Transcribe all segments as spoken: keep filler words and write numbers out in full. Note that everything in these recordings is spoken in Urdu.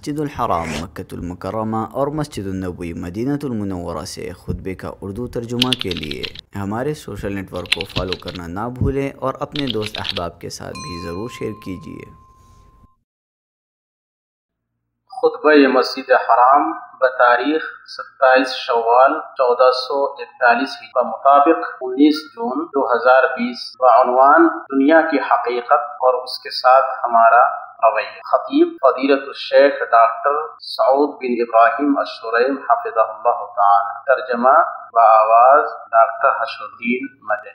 مسجد الحرام مکۃ المکرمہ اور مسجد النبوی مدینہ المنورہ سے خطبے کا اردو ترجمہ کے لیے ہمارے سوشل نیٹ ورک کو فالو کرنا نہ بھولیں اور اپنے دوست احباب کے ساتھ بھی ضرور شیئر کیجیے۔ خطبہ مسجد حرام بتاریخ ستائیس شوال چودہ سو اکتالیس کے مطابق انیس جون دو ہزار بیس بعنوان دنیا کی حقیقت اور اس کے ساتھ ہمارا رویہ۔ خطیب فضیلت الشیخ ڈاکٹر سعود بن ابراہیم الشریم حفظہ اللہ تعالی۔ ترجمہ بآواز ڈاکٹر حشر الدین مدنی۔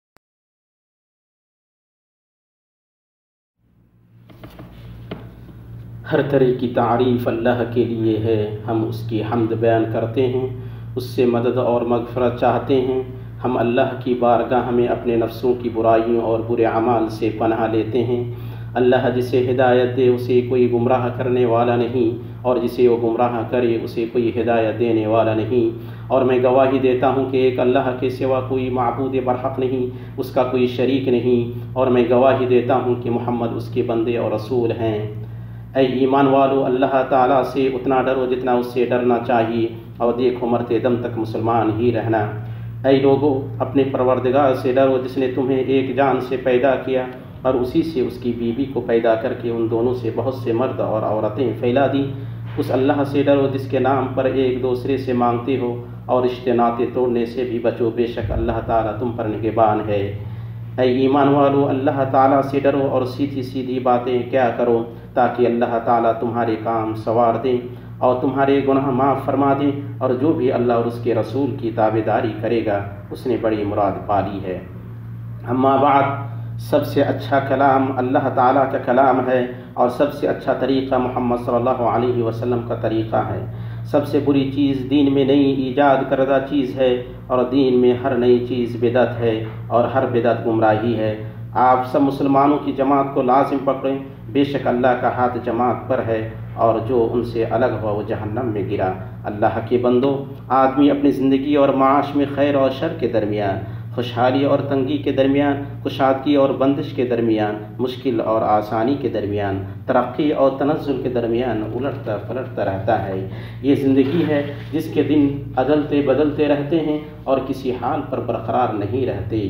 ہر طرح کی تعریف اللہ کے لیے ہے، ہم اس کی حمد بیان کرتے ہیں، اس سے مدد اور مغفرت چاہتے ہیں۔ ہم اللہ کی بارگاہ میں اپنے نفسوں کی برائیوں اور برے اعمال سے پناہ لیتے ہیں۔ اللہ جسے ہدایت دے اسے کوئی گمراہ کرنے والا نہیں، اور جسے وہ گمراہ کرے اسے کوئی ہدایت دینے والا نہیں۔ اور میں گواہی دیتا ہوں کہ ایک اللہ کے سوا کوئی معبود برحق نہیں، اس کا کوئی شریک نہیں، اور میں گواہی دیتا ہوں کہ محمد اس کے بندے اور رسول ہیں۔ اے ایمان والو، اللہ تعالیٰ سے اتنا ڈرو جتنا اس سے ڈرنا چاہیے، اور دیکھو مرتے دم تک مسلمان ہی رہنا۔ اے لوگو، اپنے پروردگار سے ڈرو جس نے تمہیں ایک جان سے پیدا کیا اور اسی سے اس کی بیوی کو پیدا کر کے ان دونوں سے بہت سے مرد اور عورتیں پھیلا دی۔ اس اللہ سے ڈرو جس کے نام پر ایک دوسرے سے مانگتے ہو، اور رشتے ناطے توڑنے سے بھی بچو، بے شک اللہ تعالیٰ تم پر نگہبان ہے۔ اے ایمان والو، اللہ تعالیٰ سے ڈرو اور سیدھی سیدھی باتیں کیا کرو، تاکہ اللہ تعالیٰ تمہارے کام سنوار دیں اور تمہارے گناہ معاف فرما دیں، اور جو بھی اللہ اور اس کے رسول کی تابعداری کرے گا اس نے بڑی مراد پالی ہے۔ اما بعد، سب سے اچھا کلام اللہ تعالیٰ کا کلام ہے، اور سب سے اچھا طریقہ محمد صلی اللہ علیہ وسلم کا طریقہ ہے۔ سب سے بری چیز دین میں نئی ایجاد کردہ چیز ہے، اور دین میں ہر نئی چیز بدعت ہے، اور ہر بدعت گمراہی ہے۔ آپ سب مسلمانوں کی جماعت کو لازم پکڑیں، بے شک اللہ کا ہاتھ جماعت پر ہے، اور جو ان سے الگ ہوا وہ جہنم میں گرا۔ اللہ کے بندو، آدمی اپنی زندگی اور معاش میں خیر اور شر کے درمیان، خوشحالی اور تنگی کے درمیان، کشادگی اور بندش کے درمیان، مشکل اور آسانی کے درمیان، ترقی اور تنزل کے درمیان الٹتا پلٹتا رہتا ہے۔ یہ زندگی ہے جس کے دن عدلتے بدلتے رہتے ہیں اور کسی حال پر برقرار نہیں رہتے۔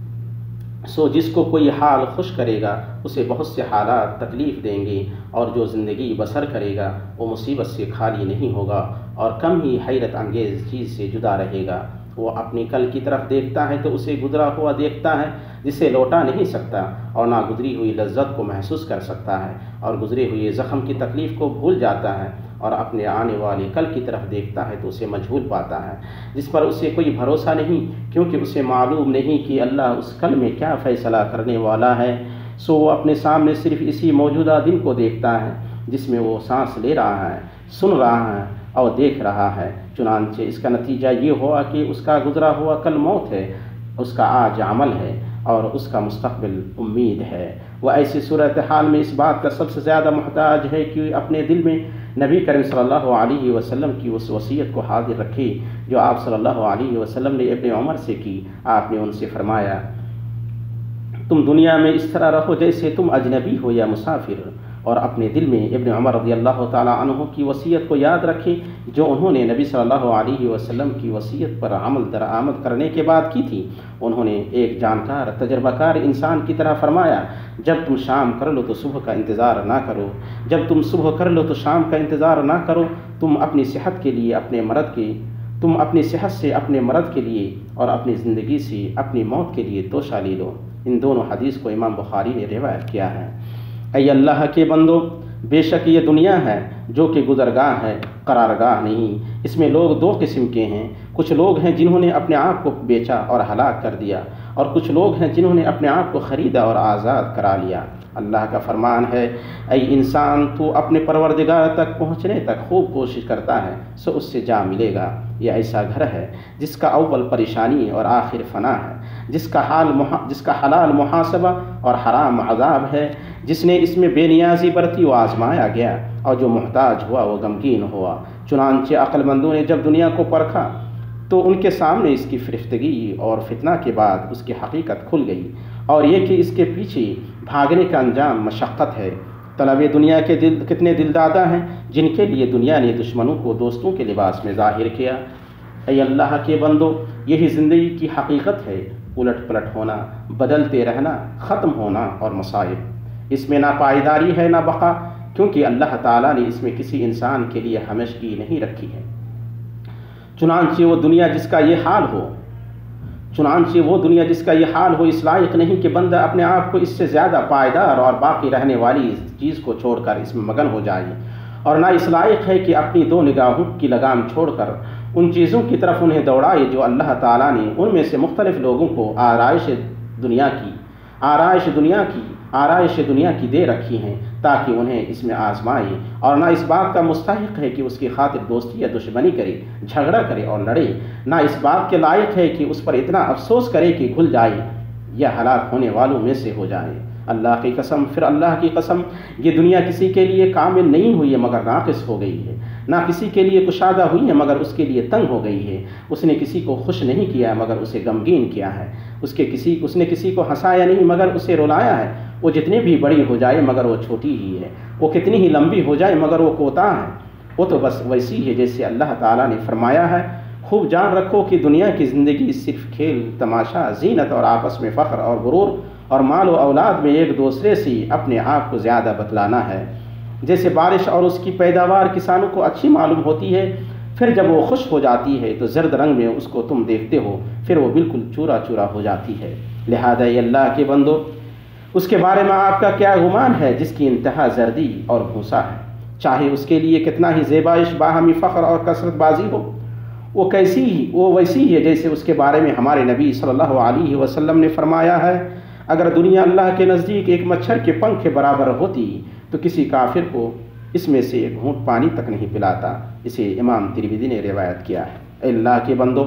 سو جس کو کوئی حال خوش کرے گا اسے بہت سے حالات تکلیف دیں گے، اور جو زندگی بسر کرے گا وہ مصیبت سے خالی نہیں ہوگا، اور کم ہی حیرت انگیز چیز سے جدا رہے گا۔ وہ اپنی کل کی طرف دیکھتا ہے تو اسے گزرا ہوا دیکھتا ہے جسے لوٹا نہیں سکتا، اور نہ گزری ہوئی لذت کو محسوس کر سکتا ہے، اور گزرے ہوئے زخم کی تکلیف کو بھول جاتا ہے، اور اپنے آنے والے کل کی طرف دیکھتا ہے تو اسے مجہول پاتا ہے، جس پر اسے کوئی بھروسہ نہیں، کیونکہ اسے معلوم نہیں کہ اللہ اس کل میں کیا فیصلہ کرنے والا ہے۔ سو وہ اپنے سامنے صرف اسی موجودہ دن کو دیکھتا ہے جس میں وہ سانس لے رہا ہے، سن رہا ہے اور دیکھ رہا ہے۔ چنانچہ اس کا نتیجہ یہ ہوا کہ اس کا گزرا ہوا کل موت ہے، اس کا آج عمل ہے، اور اس کا مستقبل امید ہے۔ وہ ایسی صورتحال میں اس بات کا سب سے زیادہ محتاج ہے کہ اپنے دل میں نبی کریم صلی اللہ علیہ وسلم کی اس وصیت کو حاضر رکھے جو آپ صلی اللہ علیہ وسلم نے ابن عمر سے کی۔ آپ نے ان سے فرمایا، تم دنیا میں اس طرح رہو جیسے تم اجنبی ہو یا مسافر، اور اپنے دل میں ابن عمر رضی اللہ تعالیٰ عنہ کی وصیت کو یاد رکھیں جو انہوں نے نبی صلی اللہ علیہ وسلم کی وصیت پر عمل درآمد کرنے کے بعد کی تھی۔ انہوں نے ایک جانکار تجربہ کار انسان کی طرح فرمایا، جب تم شام کر لو تو صبح کا انتظار نہ کرو، جب تم صبح کر لو تو شام کا انتظار نہ کرو، تم اپنی صحت کے لیے اپنے مرض کے تم اپنی صحت سے اپنے مرض کے لیے اور اپنی زندگی سے اپنی موت کے لیے توشہ لے لو۔ ان دونوں حدیث کو امام بخاری نے روایت کیا ہے۔ اے اللہ کے بندو، بے شک یہ دنیا ہے جو کہ گزرگاہ ہے، قرارگاہ نہیں۔ اس میں لوگ دو قسم کے ہیں، کچھ لوگ ہیں جنہوں نے اپنے آپ کو بیچا اور ہلاک کر دیا، اور کچھ لوگ ہیں جنہوں نے اپنے آپ کو خریدا اور آزاد کرا لیا۔ اللہ کا فرمان ہے، اے انسان، تو اپنے پروردگار تک پہنچنے تک خوب کوشش کرتا ہے سو اس سے جا ملے گا۔ یہ ایسا گھر ہے جس کا اول پریشانی اور آخر فنا ہے، جس کا حال محا جس کا حلال محاسبہ اور حرام عذاب ہے۔ جس نے اس میں بے نیازی برتی وہ آزمایا گیا، اور جو محتاج ہوا وہ غمگین ہوا۔ چنانچہ عقل مندوں نے جب دنیا کو پرکھا تو ان کے سامنے اس کی فرفتگی اور فتنہ کے بعد اس کی حقیقت کھل گئی، اور یہ کہ اس کے پیچھے بھاگنے کا انجام مشقت ہے، طلب دنیا کے دل کتنے دل دادا ہیں جن کے لیے دنیا نے دشمنوں کو دوستوں کے لباس میں ظاہر کیا۔ اے اللہ کے بندو، یہی زندگی کی حقیقت ہے، الٹ پلٹ ہونا، بدلتے رہنا، ختم ہونا اور مصائب۔ اس میں نہ پائیداری ہے نہ بقا، کیونکہ اللہ تعالیٰ نے اس میں کسی انسان کے لیے ہمیشگی نہیں رکھی ہے۔ چنانچہ وہ دنیا جس کا یہ حال ہو چنانچہ وہ دنیا جس کا یہ حال ہو اس لائق نہیں کہ بندہ اپنے آپ کو اس سے زیادہ پائیدار اور باقی رہنے والی چیز کو چھوڑ کر اس میں مگن ہو جائے، اور نہ اس لائق ہے کہ اپنی دو نگاہوں کی لگام چھوڑ کر ان چیزوں کی طرف انہیں دوڑائے جو اللہ تعالیٰ نے ان میں سے مختلف لوگوں کو آرائش دنیا کی آرائش دنیا کی آرائش دنیا کی دے رکھی ہیں تاکہ انہیں اس میں آزمائے، اور نہ اس بات کا مستحق ہے کہ اس کی خاطر دوستی یا دشمنی کرے، جھگڑا کرے اور لڑے، نہ اس بات کے لائق ہے کہ اس پر اتنا افسوس کرے کہ گھل جائے یا ہلاک ہونے والوں میں سے ہو جائے۔ اللہ کی قسم، پھر اللہ کی قسم، یہ دنیا کسی کے لیے کامل نہیں ہوئی ہے مگر ناقص ہو گئی ہے، نہ کسی کے لیے کشادہ ہوئی ہے مگر اس کے لیے تنگ ہو گئی ہے۔ اس نے کسی کو خوش نہیں کیا ہے مگر اسے غمگین کیا ہے، اس کے کسی اس نے کسی کو ہنسایا نہیں مگر اسے رلایا ہے۔ وہ جتنی بھی بڑی ہو جائے مگر وہ چھوٹی ہی ہے، وہ کتنی ہی لمبی ہو جائے مگر وہ کوتاہ ہے۔ وہ تو بس ویسی ہے جیسے اللہ تعالیٰ نے فرمایا ہے، خوب جان رکھو کہ دنیا کی زندگی صرف کھیل تماشا، زینت اور آپس میں فخر اور غرور اور مال و اولاد میں ایک دوسرے سے اپنے آپ کو زیادہ بتلانا ہے۔ جیسے بارش اور اس کی پیداوار کسانوں کو اچھی معلوم ہوتی ہے، پھر جب وہ خشک ہو جاتی ہے تو زرد رنگ میں اس کو تم دیکھتے ہو، پھر وہ بالکل چورا چورا ہو جاتی ہے۔ لہذا یہ اللہ کے بندو، اس کے بارے میں آپ کا کیا گمان ہے جس کی انتہا زردی اور بھوسا ہے، چاہے اس کے لیے کتنا ہی زیبائش، باہمی فخر اور کثرت بازی ہو، وہ کیسی ہی وہ ویسی ہی ہے جیسے اس کے بارے میں ہمارے نبی صلی اللہ علیہ وسلم نے فرمایا ہے، اگر دنیا اللہ کے نزدیک ایک مچھر کے پنکھ کے برابر ہوتی تو کسی کافر کو اس میں سے ایک گھونٹ پانی تک نہیں پلاتا۔ اسے امام ترمذی نے روایت کیا ہے۔ اے اللہ کے بندو،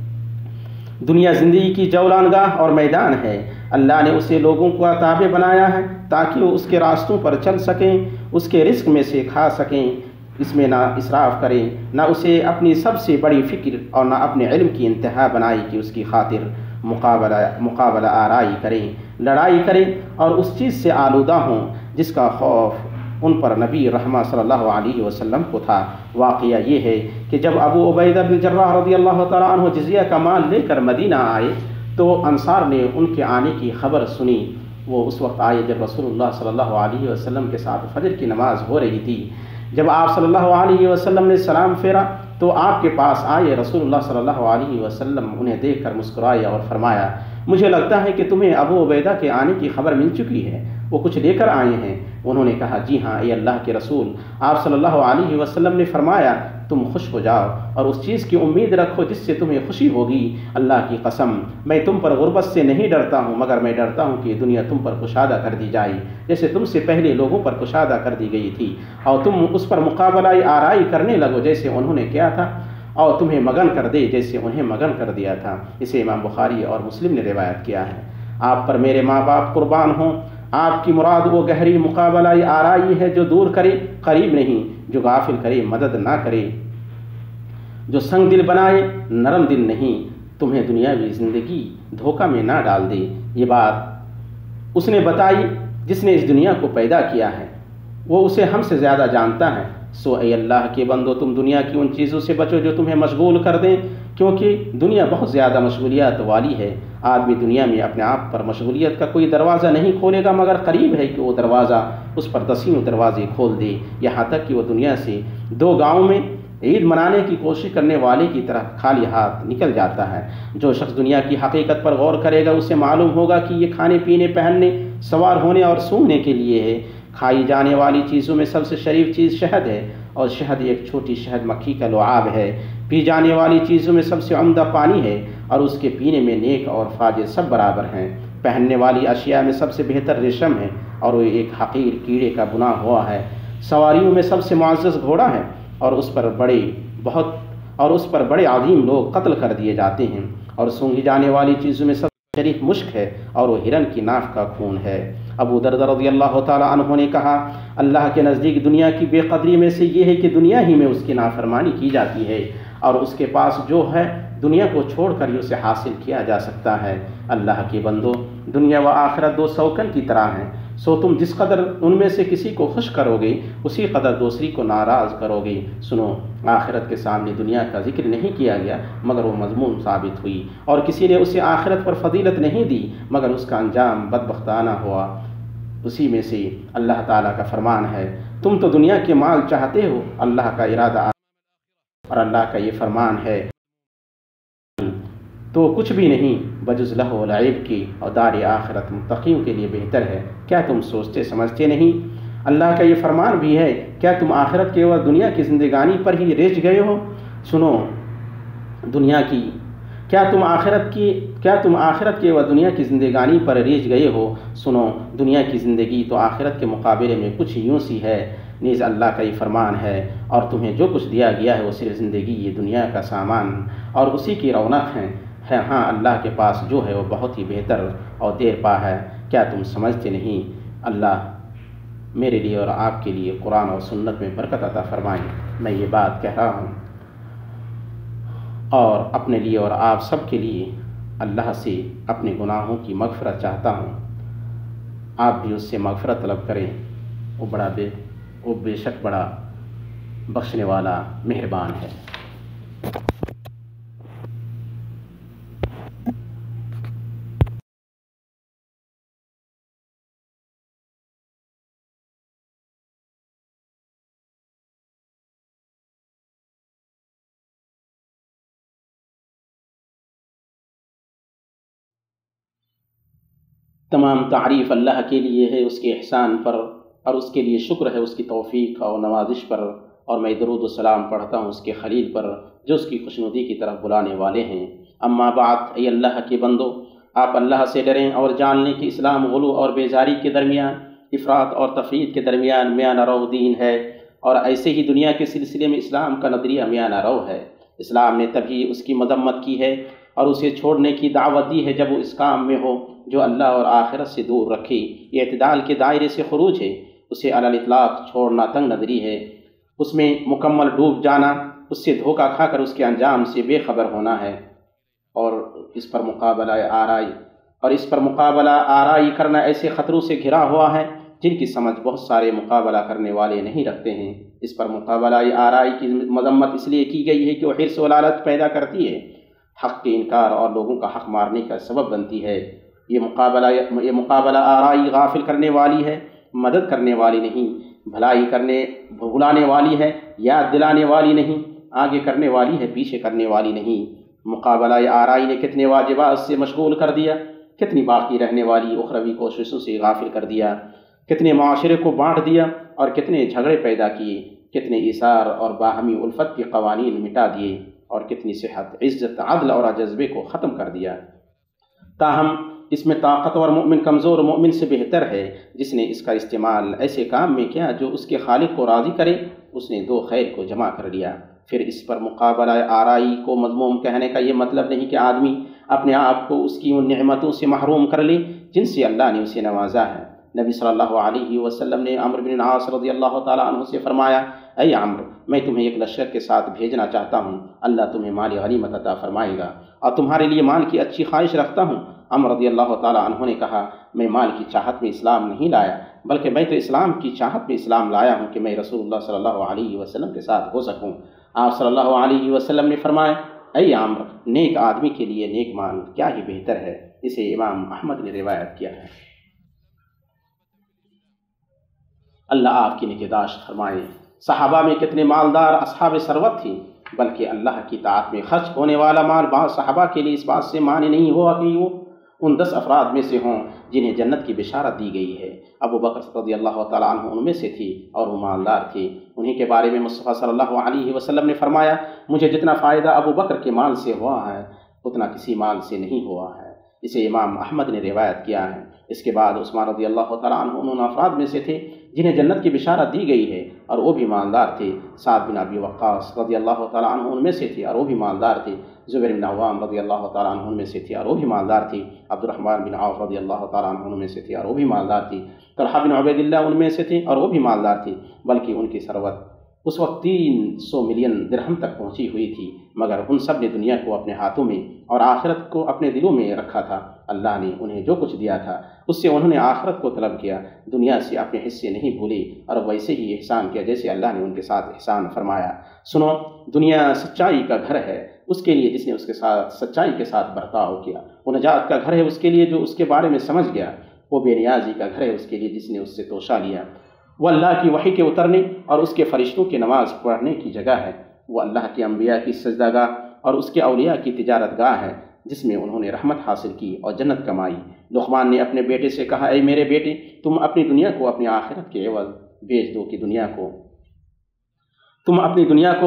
دنیا زندگی کی جولانگاہ اور میدان ہے۔ اللہ نے اسے لوگوں کو تابع بنایا ہے تاکہ وہ اس کے راستوں پر چل سکیں، اس کے رزق میں سے کھا سکیں، اس میں نہ اسراف کریں، نہ اسے اپنی سب سے بڑی فکر اور نہ اپنے علم کی انتہا بنائی کہ اس کی خاطر مقابلہ مقابلہ آرائی کریں، لڑائی کریں اور اس چیز سے آلودہ ہوں جس کا خوف ان پر نبی رحمہ صلی اللہ علیہ وسلم کو تھا۔ واقعہ یہ ہے کہ جب ابو عبیدہ بن جراح رضی اللہ تعالیٰ عنہ جزیہ کا مال لے کر مدینہ آئے تو انصار نے ان کے آنے کی خبر سنی۔ وہ اس وقت آئے جب رسول اللہ صلی اللہ علیہ وسلم کے ساتھ فجر کی نماز ہو رہی تھی۔ جب آپ صلی اللہ علیہ وسلم نے سلام پھیرا تو آپ کے پاس آئے۔ رسول اللہ صلی اللہ علیہ وسلم انہیں دیکھ کر مسکرائے اور فرمایا، مجھے لگتا ہے کہ تمہیں ابو عبیدہ کے آنے کی خبر مل چکی ہے، وہ کچھ لے کر آئے ہیں۔ انہوں نے کہا، جی ہاں اے اللہ کے رسول، آپ صلی اللہ علیہ وسلم نے فرمایا تم خوش ہو جاؤ اور اس چیز کی امید رکھو جس سے تمہیں خوشی ہوگی۔ اللہ کی قسم، میں تم پر غربت سے نہیں ڈرتا ہوں مگر میں ڈرتا ہوں کہ دنیا تم پر کشادہ کر دی جائے جیسے تم سے پہلے لوگوں پر کشادہ کر دی گئی تھی، اور تم اس پر مقابلہ آرائی کرنے لگو جیسے انہوں نے کیا تھا، اور تمہیں مگن کر دے جیسے انہیں مگن کر دیا تھا۔ اسے امام بخاری اور مسلم نے روایت کیا ہے۔ آپ پر میرے ماں باپ قربان ہوں، آپ کی مراد وہ گہری مقابلہ آرائی ہے جو دور کرے قریب نہیں، جو غافل کرے مدد نہ کرے، جو سنگ دل بنائے نرم دل نہیں، تمہیں دنیاوی زندگی دھوکہ میں نہ ڈال دے۔ یہ بات اس نے بتائی جس نے اس دنیا کو پیدا کیا ہے، وہ اسے ہم سے زیادہ جانتا ہے۔ سو اے اللہ کے بندو، تم دنیا کی ان چیزوں سے بچو جو تمہیں مشغول کر دیں، کیونکہ دنیا بہت زیادہ مشغولیات والی ہے۔ آدمی دنیا میں اپنے آپ پر مشغولیت کا کوئی دروازہ نہیں کھولے گا مگر قریب ہے کہ وہ دروازہ اس پر دسیوں دروازے کھول دے، یہاں تک کہ وہ دنیا سے دو گاؤں میں عید منانے کی کوشش کرنے والے کی طرح خالی ہاتھ نکل جاتا ہے۔ جو شخص دنیا کی حقیقت پر غور کرے گا اسے معلوم ہوگا کہ یہ کھانے پینے، پہننے، سوار ہونے اور سونگنے کے لیے ہے۔ کھائی جانے والی چیزوں میں سب سے شریف چیز شہد ہے، اور شہد ایک چھوٹی شہد مکھی کا لعاب ہے۔ پی جانے والی چیزوں میں سب سے عمدہ پانی ہے، اور اس کے پینے میں نیک اور فاجر سب برابر ہیں۔ پہننے والی اشیاء میں سب سے بہتر ریشم ہے، اور وہ ایک حقیر کیڑے کا بنا ہوا ہے۔ سواریوں میں سب سے معزز گھوڑا ہے، اور اس پر بڑے بہت اور اس پر بڑے عظیم لوگ قتل کر دیے جاتے ہیں۔ اور سونگھی جانے والی چیزوں میں سب سے شریف مشک ہے، اور وہ ہرن کی ناف کا خون ہے۔ ابو دردہ رضی اللہ تعالیٰ عنہ نے کہا، اللہ کے نزدیک دنیا کی بے قدری میں سے یہ ہے کہ دنیا ہی میں اس کی نافرمانی کی جاتی ہے، اور اس کے پاس جو ہے دنیا کو چھوڑ کر ہی اسے حاصل کیا جا سکتا ہے۔ اللہ کے بندو، دنیا و آخرت دو سوکن کی طرح ہیں، سو تم جس قدر ان میں سے کسی کو خوش کرو گے اسی قدر دوسری کو ناراض کرو گے۔ سنو، آخرت کے سامنے دنیا کا ذکر نہیں کیا گیا مگر وہ مضمون ثابت ہوئی، اور کسی نے اسے آخرت پر فضیلت نہیں دی مگر اس کا انجام بدبختانہ ہوا۔ اسی میں سے اللہ تعالیٰ کا فرمان ہے، تم تو دنیا کے مال چاہتے ہو، اللہ کا ارادہ اور اللہ کا یہ فرمان ہے تو کچھ بھی نہیں بجز لہو و لعب کی، اور دار آخرت متقیوں کے لیے بہتر ہے۔ کیا تم سوچتے سمجھتے نہیں؟ اللہ کا یہ فرمان بھی ہے، کیا تم آخرت کے اور دنیا کی زندگانی پر ہی ریچ گئے ہو؟ سنو، دنیا کی کیا تم آخرت کی کیا تم آخرت کے و دنیا کی زندگانی پر ریچ گئے ہو؟ سنو، دنیا کی زندگی تو آخرت کے مقابلے میں کچھ یوں سی ہے، نیز اللہ کا یہ فرمان ہے، اور تمہیں جو کچھ دیا گیا ہے وہ صرف زندگی یہ دنیا کا سامان اور اسی کی رونق ہے ہے ہاں اللہ کے پاس جو ہے وہ بہت ہی بہتر اور دیر پا ہے۔ کیا تم سمجھتے نہیں؟ اللہ میرے لیے اور آپ کے لیے قرآن اور سنت میں برکت عطا فرمائیں۔ میں یہ بات کہہ رہا ہوں اور اپنے لیے اور آپ سب کے لیے اللہ سے اپنے گناہوں کی مغفرت چاہتا ہوں۔ آپ بھی اس سے مغفرت طلب کریں، وہ بڑا بے وہ بے شک بڑا بخشنے والا مہربان ہے۔ تمام تعریف اللہ کے لیے ہے، اس کے احسان پر، اور اس کے لیے شکر ہے اس کی توفیق اور نوازش پر، اور میں درود و سلام پڑھتا ہوں اس کے خلیل پر جو اس کی خوشنودی کی طرف بلانے والے ہیں۔ اما بعد، اے اللہ کے بندو، آپ اللہ سے ڈریں اور جان لیں کہ اسلام غلو اور بیزاری کے درمیان، افراط اور تفرید کے درمیان میانہ رو دین ہے، اور ایسے ہی دنیا کے سلسلے میں اسلام کا نظریہ میانہ رو ہے۔ اسلام نے تبھی اس کی مذمت کی ہے اور اسے چھوڑنے کی دعوت دی ہے جب وہ اس کام میں ہو جو اللہ اور آخرت سے دور رکھے۔ یہ اعتدال کے دائرے سے خروج ہے، اسے علی الاطلاق چھوڑنا تنگ نظری ہے، اس میں مکمل ڈوب جانا، اس سے دھوکہ کھا کر اس کے انجام سے بے خبر ہونا ہے، اور اس پر مقابلہ آرائی اور اس پر مقابلہ آرائی کرنا ایسے خطروں سے گھرا ہوا ہے جن کی سمجھ بہت سارے مقابلہ کرنے والے نہیں رکھتے ہیں۔ اس پر مقابلہ آرائی کی مذمت اس لیے کی گئی ہے کہ وہ حرص و لالچ پیدا کرتی ہے، حق کے انکار اور لوگوں کا حق مارنے کا سبب بنتی ہے۔ یہ مقابلہ یہ مقابلہ آرائی غافل کرنے والی ہے، مدد کرنے والی نہیں، بھلائی کرنے بھلانے والی ہے، یاد دلانے والی نہیں، آگے کرنے والی ہے، پیچھے کرنے والی نہیں۔ مقابلہ آرائی نے کتنے واجبات سے مشغول کر دیا، کتنی باقی رہنے والی اخروی کوششوں سے غافل کر دیا، کتنے معاشرے کو بانٹ دیا اور کتنے جھگڑے پیدا کیے، کتنے ایثار اور باہمی الفت کے قوانین مٹا دیے، اور کتنی صحت، عزت، عدل اور جذبے کو ختم کر دیا۔ تاہم اس میں طاقتور مومن کمزور مومن سے بہتر ہے، جس نے اس کا استعمال ایسے کام میں کیا جو اس کے خالق کو راضی کرے، اس نے دو خیر کو جمع کر لیا۔ پھر اس پر مقابلہ آرائی کو مذموم کہنے کا یہ مطلب نہیں کہ آدمی اپنے آپ کو اس کی ان نعمتوں سے محروم کر لے جن سے اللہ نے اسے نوازا ہے۔ نبی صلی اللہ علیہ وسلم نے عمرو بن العاص رضی اللہ تعالیٰ عنہ سے فرمایا، اے عمرو، میں تمہیں ایک لشکر کے ساتھ بھیجنا چاہتا ہوں، اللہ تمہیں مال غنیمت عطا فرمائے گا، اور تمہارے لیے مال کی اچھی خواہش رکھتا ہوں۔ عمرو رضی اللہ تعالیٰ عنہ نے کہا، میں مال کی چاہت میں اسلام نہیں لایا، بلکہ میں تو اسلام کی چاہت میں اسلام لایا ہوں کہ میں رسول اللہ صلی اللہ علیہ وسلم کے ساتھ ہو سکوں۔ آپ صلی اللہ علیہ وسلم نے فرمایا، اے عمرو، نیک آدمی کے لیے نیک مال کیا ہی بہتر ہے۔ اسے امام احمد نے روایت کیا ہے۔ اللہ آپ کی نگہداشت فرمائے۔ صحابہ میں کتنے مالدار اصحاب ثروت تھی، بلکہ اللہ کی طاعت میں خرچ ہونے والا مال بعض صحابہ کے لیے اس بات سے مانع نہیں ہوا کہ وہ ان دس افراد میں سے ہوں جنہیں جنت کی بشارت دی گئی ہے۔ ابو بکر رضی اللہ تعالیٰ عنہ ان میں سے تھی اور وہ مالدار تھی۔ انہی کے بارے میں مصطفیٰ صلی اللہ علیہ وسلم نے فرمایا، مجھے جتنا فائدہ ابو بکر کے مال سے ہوا ہے اتنا کسی مال سے نہیں ہوا ہے۔ اسے امام احمد نے روایت کیا ہے۔ اس کے بعد عثمان رضی اللہ تعالیٰ عنہ ان افراد میں سے تھے جنہیں جنت کی بشارت دی گئی ہے اور وہ بھی مالدار تھے۔ سعد بن ابی وقاص رضی اللہ تعالیٰ عنہ ان میں سے تھے اور وہ بھی مالدار تھے۔ زبیر بن عوام رضی اللہ تعالیٰ عنہ ان میں سے تھی اور وہ بھی مالدار تھی۔ عبد الرحمن بن عوف رضی اللہ تعالیٰ عنہ ان میں سے تھی اور وہ بھی مالدار تھی۔ طلحہ بن عبید اللہ ان میں سے تھی اور وہ بھی مالدار تھی، بلکہ ان کی ثروت اس وقت تین سو ملین درہم تک پہنچی ہوئی تھی، مگر ان سب نے دنیا کو اپنے ہاتھوں میں اور آخرت کو اپنے دلوں میں رکھا تھا۔ اللہ نے انہیں جو کچھ دیا تھا اس سے انہوں نے آخرت کو طلب کیا، دنیا سے اپنے حصے نہیں بھولے اور ویسے ہی احسان کیا جیسے اللہ نے ان کے ساتھ احسان فرمایا۔ سنو، دنیا سچائی کا گھر ہے اس کے لیے جس نے اس کے ساتھ سچائی کے ساتھ برتاؤ کیا، وہ نجات کا گھر ہے اس کے لیے جو اس کے بارے میں سمجھ گیا، وہ بے نیازی کا گھر ہے اس کے لیے جس نے اس سے توشہ لیا، وہ اللہ کی وحی کے اترنے اور اس کے فرشتوں کی نماز پڑھنے کی جگہ ہے، وہ اللہ کے انبیاء کی سجدہ گاہ اور اس کے اولیاء کی تجارت گاہ ہے جس میں انہوں نے رحمت حاصل کی اور جنت کمائی۔ لقمان نے اپنے بیٹے سے کہا، اے میرے بیٹے، تم اپنی دنیا کو اپنی آخرت کے عوض بیچ دو کہ دنیا کو تم اپنی دنیا کو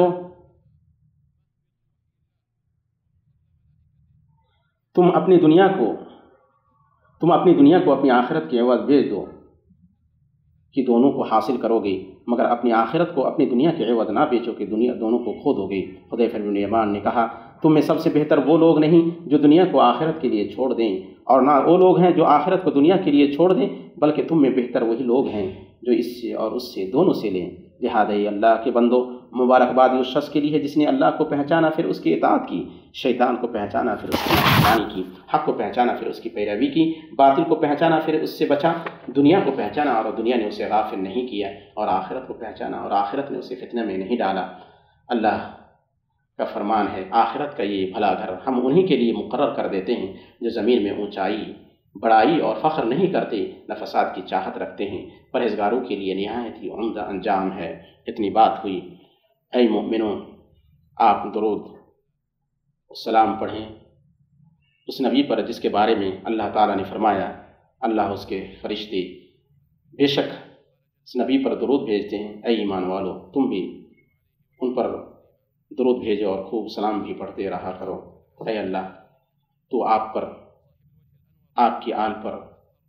تم اپنی دنیا کو تم اپنی دنیا کو اپنی آخرت کے عوض بیچ دو کہ دونوں کو حاصل کرو گے، مگر اپنی آخرت کو اپنی دنیا کے عوض نہ بیچو کہ دنیا دونوں کو کھو دو گے۔ حذیفہ بن یمان نے کہا، تم میں سب سے بہتر وہ لوگ نہیں جو دنیا کو آخرت کے لیے چھوڑ دیں، اور نہ وہ لوگ ہیں جو آخرت کو دنیا کے لیے چھوڑ دیں، بلکہ تم میں بہتر وہی لوگ ہیں جو اس سے اور اس سے دونوں سے لیں۔ لہٰذا اللہ کے بندو، مبارکباد اس شخص کے لیے ہے جس نے اللہ کو پہچانا پھر اس کی اطاعت کی، شیطان کو پہچانا پھر اس کی نافرمانی کی، حق کو پہچانا پھر اس کی پیروی کی، باطل کو پہچانا پھر اس سے بچا، دنیا کو پہچانا اور دنیا نے اسے غافل نہیں کیا، اور آخرت کو پہچانا اور آخرت نے اسے فتنہ میں نہیں ڈالا۔ اللہ کا فرمان ہے، آخرت کا یہ بھلا گھر ہم انہی کے لیے مقرر کر دیتے ہیں جو زمین میں اونچائی، بڑائی اور فخر نہیں کرتے، نہ فساد کی چاہت رکھتے ہیں، پرہیزگاروں کے لیے نہایت ہی عمدہ انجام ہے۔ اتنی بات ہوئی، اے مومنوں، آپ درود السلام پڑھیں اس نبی پر جس کے بارے میں اللہ تعالیٰ نے فرمایا، اللہ اس کے فرشتے بے شک اس نبی پر درود بھیجتے ہیں، اے ایمان والو تم بھی ان پر درود بھیجو اور خوب سلام بھی پڑھتے رہا کرو۔ اے اللہ تو آپ پر، آپ کی آل پر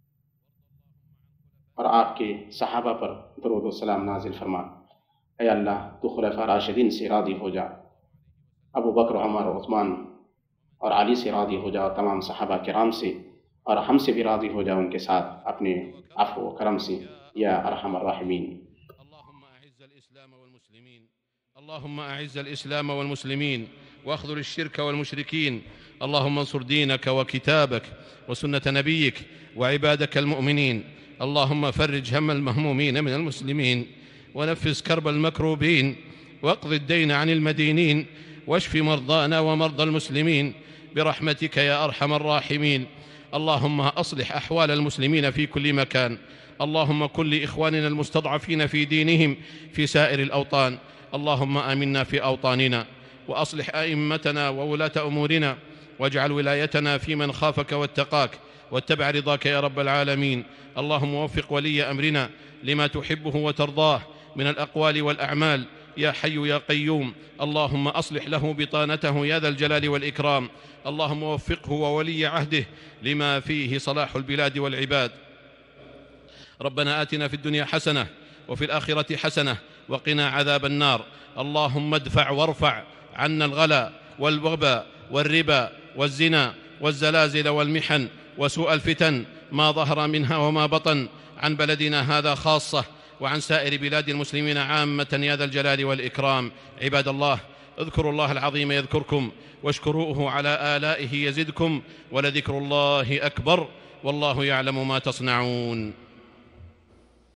اور آپ کے صحابہ پر درود و سلام نازل فرما۔ اے اللہ تو خلفاء راشدین سے راضی ہو جا، ابو بکر، عمر، عثمان اور علی سے راضی ہو جا، اور تمام صحابہ کرام سے، اور ہم سے بھی راضی ہو جا ان کے ساتھ اپنے عفو و کرم سے، یا ارحم الراحمین۔ اللهم أعز الإسلام والمسلمين اللهم أعز الإسلام والمسلمين واخذل الشرك والمشركين اللهم انصر دينك وكتابك وسنة نبيك وعبادك المؤمنين اللهم فرج هم المهمومين من المسلمين ونفس كرب المكروبين واقض الدين عن المدينين واشف مرضانا ومرضى المسلمين برحمتك يا أرحم الراحمين اللهم أصلح أحوال المسلمين في كل مكان اللهم كن لإخواننا المستضعفين في دينهم في سائر الأوطان اللهم آمنا في أوطاننا وأصلح أئمتنا وولاة أمورنا واجعل ولايتنا في من خافك واتقاك واتبع رضاك يا رب العالمين اللهم وفق ولي أمرنا لما تحبه وترضاه من الأقوال والأعمال يا حي يا قيوم اللهم أصلح له بطانته يا ذا الجلال والإكرام اللهم وفقه وولي عهده لما فيه صلاح البلاد والعباد ربنا آتنا في الدنيا حسنة وفي الآخرة حسنة وقنا عذاب النار اللهم ادفع وارفع عنا الغلا والوباء والربا والزنا والزلازل والمحن وسوء الفتن ما ظهر منها وما بطن عن بلدنا هذا خاصة وعن سائر بلاد المسلمين عامة يا ذا الجلال والإكرام عباد الله اذكروا الله العظيم يذكركم واشكروه على آلائه يزدكم ولذكر الله أكبر والله يعلم ما تصنعون